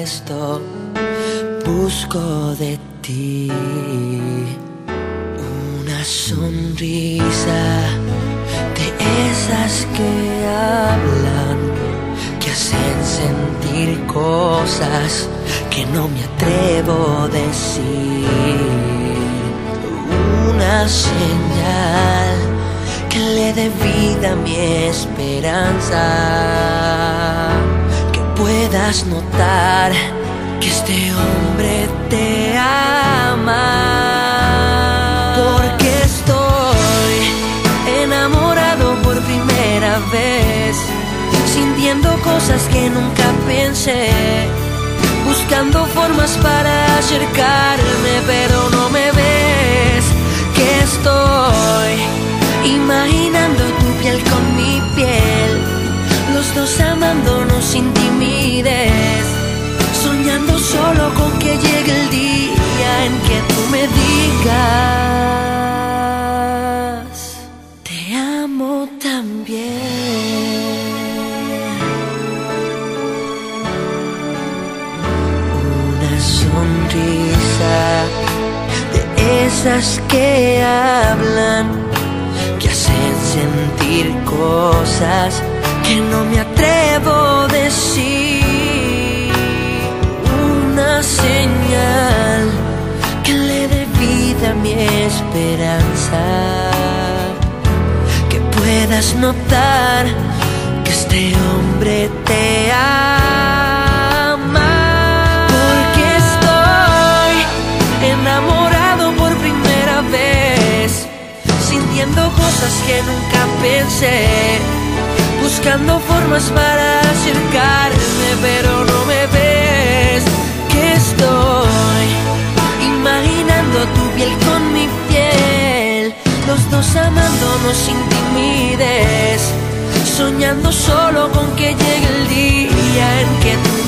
esto busco de ti. Una sonrisa de esas que hablan, que hacen sentir cosas que no me atrevo a decir. Una señal que le dé vida a mi esperanza, que puedas notar que este hombre te ama. Porque estoy enamorado por primera vez, sintiendo cosas que nunca pensé, buscando formas para acercarme, pero no me ves. Que estoy imaginando tu piel con mi piel, los dos amándonos sin timidez, soñando solo con que llegue el día en que tú me digas te amo también. Una sonrisa de esas que hablan, que hacen sentir cosas que no me atrevo a decir. Una señal que le dé vida a mi esperanza, que puedas notar que este hombre te ama. Porque estoy enamorado por primera vez, sintiendo cosas que nunca pensé, buscando formas para acercarme, pero no me ves. Que estoy imaginando tu piel con mi piel, los dos amándonos sin timidez, soñando solo con que llegue el día en que tú